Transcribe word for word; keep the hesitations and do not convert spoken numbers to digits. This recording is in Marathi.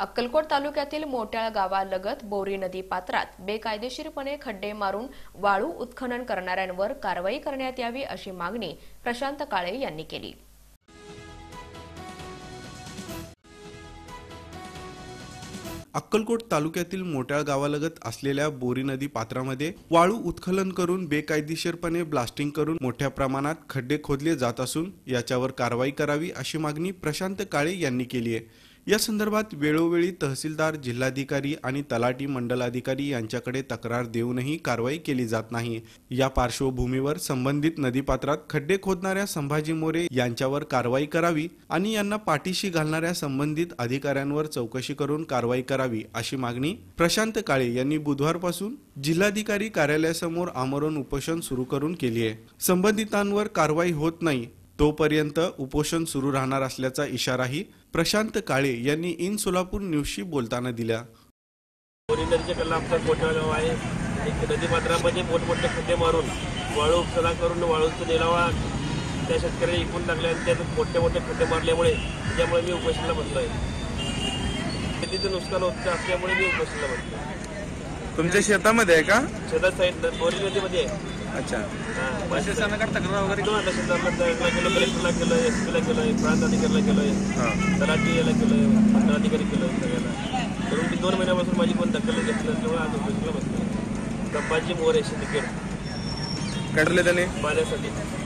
अक्कलकोट तालुक्यातील मोट्याळ गावालगत बोरी नदी पात्रात बेकायदेशीरपणे खड्डे मारून वाळू उत्खनन करणाऱ्यांवर कारवाई करण्यात यावी अशी मागणी प्रशांत काळे यांनी केली। अक्कलकोट तालुक्यातील मोट्याळ गावालगत असलेल्या बोरी नदी पात्रामध्ये वाळू उत्खनन करून बेकायदेशीरपणे ब्लास्टिंग करून मोठ्या प्रमाणात खड्डे खोदले जात असून याच्यावर कारवाई करावी अशी मागणी प्रशांत काळे यांनी केली आहे। या संदर्भात वेळोवेळी तहसीलदार, जिल्हाधिकारी आणि तलाठी मंडलाधिकारी यांच्याकडे तक्रार देऊनही कारवाई केली जात नाही। या पार्श्वभूमीवर संबंधित नदीपात्रात खड्डे खोदणाऱ्या संभाजी मोरे यांच्यावर कारवाई करावी आणि यांना पाठीशी घालणाऱ्या संबंधित अधिकाऱ्यांवर चौकशी करून कारवाई करावी अशी मागणी प्रशांत काळे यांनी बुधवारपासून जिल्हाधिकारी कार्यालयासमोर आमरण उपोषण सुरू करून केली आहे। संबंधितांवर कारवाई होत नाही तोपर्यंत उपोषण सुरू राहणार असल्याचा इशाराही प्रशांत काळे यांनी इन सोलापूर न्यूजशी बोलताना दिला। बोरी नदीच्या कल्ला आमचा मोठा गाव आहे। एक नदीपात्रामध्ये मोठमोठे खड्डे मारून वाळू उपसा करून वाळूचा निलावा त्या शेतकऱ्यांनी इकून टाकले आणि त्यात मोठे मोठे खड्डे मारल्यामुळे त्यामुळे मी उपोषणाला बसलो आहे। शेतीचं नुकसान होत असल्यामुळे मी उपोषणाला बसलो आहे। तुमच्या शेतामध्ये आहे का? शेतात साईड बोरी नदीमध्ये आहे। अच्छा, तक्रार वगैरे तहसीलदारला केलं, कलेक्टरला केलं, एस पीला केलं, प्रांत अधिकारीला केलं, तलाठीला केलं, मंडळाधिकारी केलं, सगळ्याला करून मी दोन महिन्यापासून माझी कोण दखल घेतली नसल्यामुळे आज उपोषणाला बसलो। संभाजी मोरे शेतकरी काढले त्याने पाण्यासाठी।